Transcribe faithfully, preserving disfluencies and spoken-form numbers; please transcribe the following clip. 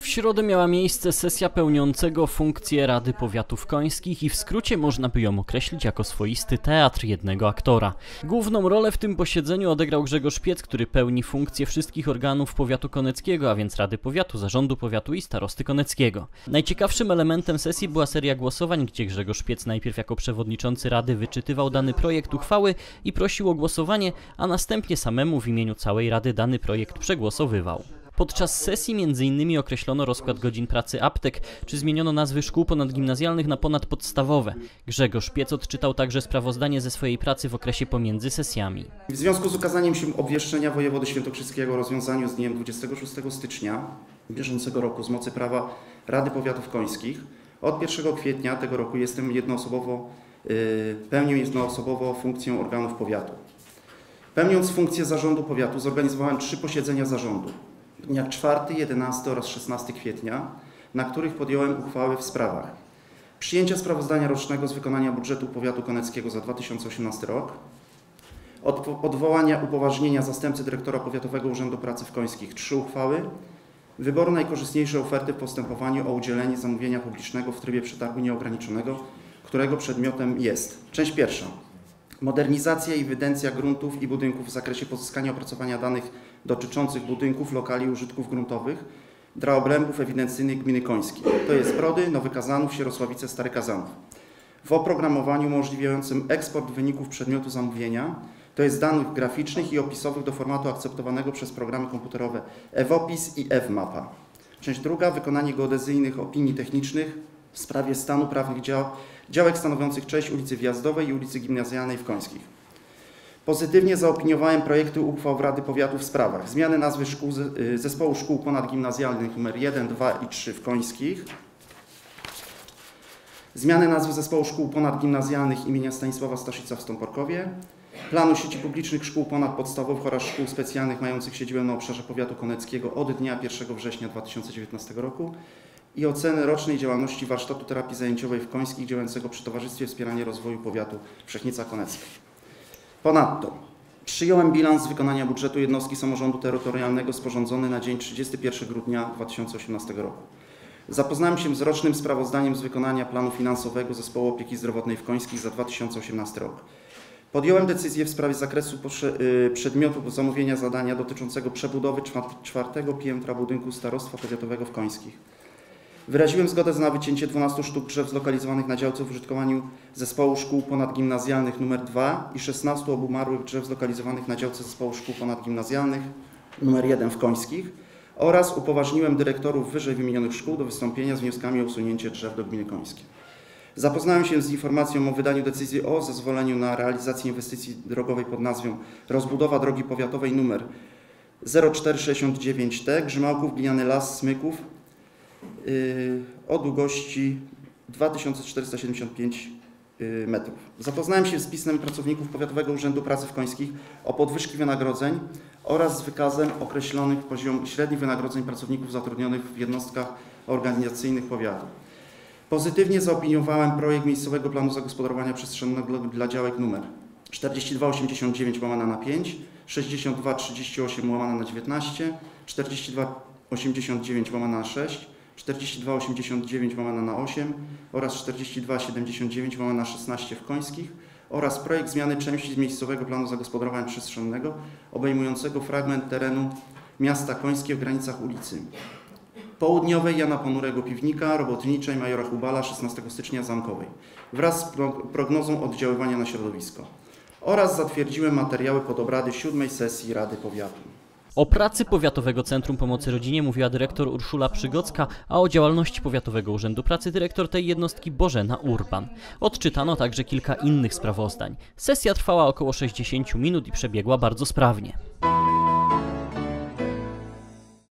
W środę miała miejsce sesja pełniącego funkcję Rady Powiatów Końskich i w skrócie można by ją określić jako swoisty teatr jednego aktora. Główną rolę w tym posiedzeniu odegrał Grzegorz Piec, który pełni funkcję wszystkich organów powiatu koneckiego, a więc Rady Powiatu, Zarządu Powiatu i Starosty Koneckiego. Najciekawszym elementem sesji była seria głosowań, gdzie Grzegorz Piec najpierw jako przewodniczący Rady wyczytywał dany projekt uchwały i prosił o głosowanie, a następnie samemu w imieniu całej Rady dany projekt przegłosowywał. Podczas sesji między innymi określono rozkład godzin pracy aptek, czy zmieniono nazwy szkół ponadgimnazjalnych na ponadpodstawowe. Grzegorz Piec odczytał także sprawozdanie ze swojej pracy w okresie pomiędzy sesjami. W związku z ukazaniem się obwieszczenia wojewody świętokrzyskiego o rozwiązaniu z dniem dwudziestego szóstego stycznia bieżącego roku z mocy prawa Rady Powiatów Końskich, od pierwszego kwietnia tego roku jestem jednoosobowo, yy, pełnię jednoosobowo funkcję organów powiatu. Pełniąc funkcję zarządu powiatu zorganizowałem trzy posiedzenia zarządu. W dniach czwartego, jedenastego oraz szesnastego kwietnia, na których podjąłem uchwały w sprawach przyjęcia sprawozdania rocznego z wykonania budżetu powiatu koneckiego za dwa tysiące osiemnasty rok, odwołania upoważnienia zastępcy dyrektora Powiatowego Urzędu Pracy w Końskich, trzy uchwały, wyboru najkorzystniejszej oferty w postępowaniu o udzielenie zamówienia publicznego w trybie przetargu nieograniczonego, którego przedmiotem jest: część pierwsza. Modernizacja i ewidencja gruntów i budynków w zakresie pozyskania i opracowania danych dotyczących budynków, lokali i użytków gruntowych dla obrębów ewidencyjnych gminy Końskiej, to jest Brody, Nowy Kazanów, Sierosławice, Stary Kazanów. W oprogramowaniu umożliwiającym eksport wyników przedmiotu zamówienia, to jest danych graficznych i opisowych do formatu akceptowanego przez programy komputerowe e-wopis i e-mapa. Część druga. Wykonanie geodezyjnych opinii technicznych w sprawie stanu prawnych dział, działek stanowiących część ulicy Wjazdowej i ulicy Gimnazjalnej w Końskich. Pozytywnie zaopiniowałem projekty uchwał Rady Powiatu w sprawach: zmiany nazwy szkół, zespołu szkół ponadgimnazjalnych nr jeden, dwa i trzy w Końskich, zmiany nazwy zespołu szkół ponadgimnazjalnych imienia Stanisława Staszica w Stąporkowie, planu sieci publicznych szkół ponadpodstawowych oraz szkół specjalnych mających siedzibę na obszarze powiatu koneckiego od dnia pierwszego września dwa tysiące dziewiętnastego roku i oceny rocznej działalności warsztatu terapii zajęciowej w Końskich działającego przy Towarzystwie Wspierania Rozwoju Powiatu Przechnica Konecka. Ponadto przyjąłem bilans wykonania budżetu jednostki samorządu terytorialnego sporządzony na dzień trzydziestego pierwszego grudnia dwa tysiące osiemnastego roku. Zapoznałem się z rocznym sprawozdaniem z wykonania planu finansowego Zespołu Opieki Zdrowotnej w Końskich za dwa tysiące osiemnasty rok. Podjąłem decyzję w sprawie zakresu przedmiotu zamówienia zadania dotyczącego przebudowy czwartego piętra budynku Starostwa Powiatowego w Końskich. Wyraziłem zgodę na wycięcie dwunastu sztuk drzew zlokalizowanych na działce w użytkowaniu zespołu szkół ponadgimnazjalnych nr dwa i szesnastu obumarłych drzew zlokalizowanych na działce zespołu szkół ponadgimnazjalnych nr jeden w Końskich oraz upoważniłem dyrektorów wyżej wymienionych szkół do wystąpienia z wnioskami o usunięcie drzew do gminy Końskiej. Zapoznałem się z informacją o wydaniu decyzji o zezwoleniu na realizację inwestycji drogowej pod nazwą rozbudowa drogi powiatowej nr zero cztery sześćdziesiąt dziewięć T Grzymałków, Gliniany Las, Smyków yy, o długości dwa tysiące czterysta siedemdziesiąt pięć metrów. Zapoznałem się z pismem pracowników Powiatowego Urzędu Pracy w Końskich o podwyżki wynagrodzeń oraz z wykazem określonych poziom średnich wynagrodzeń pracowników zatrudnionych w jednostkach organizacyjnych powiatu. Pozytywnie zaopiniowałem projekt miejscowego planu zagospodarowania przestrzennego dla działek nr czterdzieści dwa osiemdziesiąt dziewięć łamane na pięć, sześćdziesiąt dwa trzydzieści osiem łamane na dziewiętnaście, czterdzieści dwa osiemdziesiąt dziewięć łamane na sześć, czterdzieści dwa osiemdziesiąt dziewięć łamane na osiem oraz czterdzieści dwa siedemdziesiąt dziewięć łamane na szesnaście w Końskich oraz projekt zmiany części z miejscowego planu zagospodarowania przestrzennego obejmującego fragment terenu miasta Końskie w granicach ulicy Południowej Jana Ponurego Piwnika, Robotniczej Majora Hubala szesnastego stycznia Zamkowej wraz z prognozą oddziaływania na środowisko oraz zatwierdziłem materiały pod obrady siódmej sesji Rady Powiatu. O pracy Powiatowego Centrum Pomocy Rodzinie mówiła dyrektor Urszula Przygocka, a o działalności Powiatowego Urzędu Pracy dyrektor tej jednostki Bożena Urban. Odczytano także kilka innych sprawozdań. Sesja trwała około sześćdziesiąt minut i przebiegła bardzo sprawnie.